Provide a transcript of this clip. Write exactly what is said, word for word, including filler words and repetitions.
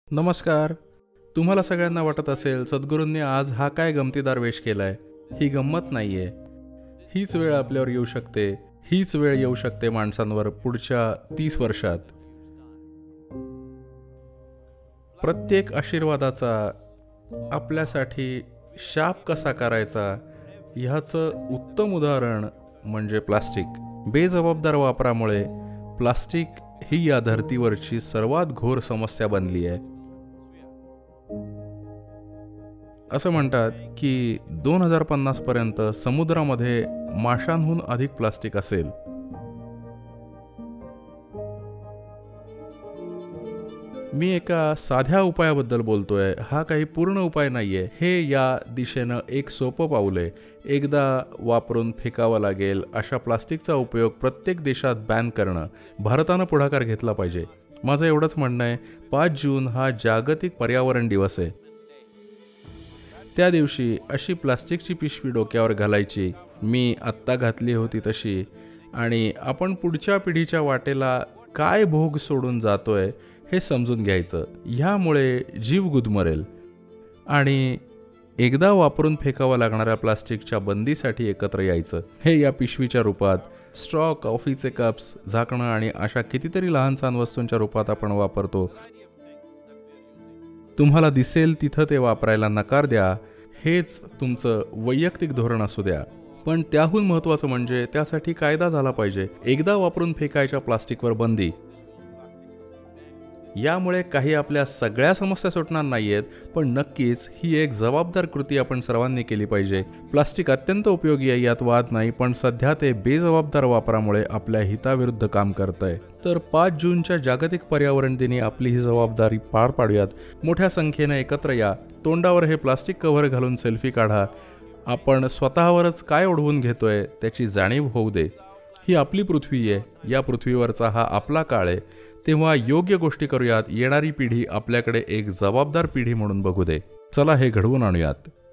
नमस्कार. तुम्हाला सगळ्यांना वाटत असेल सद्गुरूंनी आज हा काय गमतीदार वेश केलाय. ही गंमत नाहीये. हीच वेळ आपल्यावर येऊ शकते. हीच वेळ येऊ शकते माणसांवर पुढच्या तीस वर्षात. प्रत्येक आशीर्वादाचा आपल्यासाठी शाप कसा करायचा ह्याचं उत्तम उदाहरण म्हणजे प्लास्टिक. बेजबाबदार वापरामुळे प्लास्टिक ही या धर्तीवरची सर्वात घोर समस्या बनली आहे. असं म्हणतात की दोन हजार पन्नास पर्यंत समुद्रामध्ये माशांहून अधिक प्लास्टिक असेल. मी एका साध्या उपायाबद्दल बोलतोय. हा काही पूर्ण उपाय नाहीये. हे या दिशेनं एक सोपं पाऊल आहे. एकदा वापरून फेकावं लागेल अशा प्लास्टिकचा उपयोग प्रत्येक देशात बॅन करणं भारतानं पुढाकार घेतला पाहिजे. माझं एवढंच म्हणणं आहे. पाच जून हा जागतिक पर्यावरण दिवस आहे. त्या दिवशी अशी प्लास्टिकची पिशवी डोक्यावर घालायची, मी आत्ता घातली होती तशी, आणि आपण पुढच्या पिढीच्या वाटेला काय भोग सोडून जातोय हे समजून घ्यायचं. ह्यामुळे जीव गुदमरेल. आणि एकदा वापरून फेकावं लागणाऱ्या प्लास्टिकच्या बंदीसाठी एकत्र यायचं. हे या पिशवीच्या रूपात, स्ट्रॉ, कॉफीचे कप्स, झाकणं आणि अशा कितीतरी लहान सहान वस्तूंच्या रूपात आपण वापरतो. तुम्हाला दिसेल तिथं ते वापरायला नकार द्या. हेच तुमचं वैयक्तिक धोरण असू द्या. पण त्याहून महत्त्वाचं म्हणजे त्यासाठी कायदा झाला पाहिजे. एकदा वापरून फेकायच्या प्लास्टिकवर बंदी. यामुळे काही आपल्या सगळ्या समस्या सुटणार नाहीयेत, पण नक्कीच ही एक जबाबदार कृती आपण सर्वांनी केली पाहिजे. प्लास्टिक अत्यंत उपयोगी आहे, यात वाद नाही, पण सध्या ते बेजबाबदार वापरामुळे आपल्या हिताविरुद्ध काम करतंय. तर पाच जूनच्या जागतिक पर्यावरण दिनी आपली ही जबाबदारी पार पाडूयात. मोठ्या संख्येने एकत्र या. तोंडावर हे प्लास्टिक कव्हर घालून सेल्फी काढा. आपण स्वतःवरच काय ओढवून घेतोय त्याची जाणीव होऊ दे. ही आपली पृथ्वी आहे. या पृथ्वीवरचा हा आपला काळ आहे. तेव्हा योग्य गोष्टी करूयात. येणारी पिढी आपल्याकडे एक जबाबदार पिढी म्हणून बघू दे. चला हे घडवून आणूयात.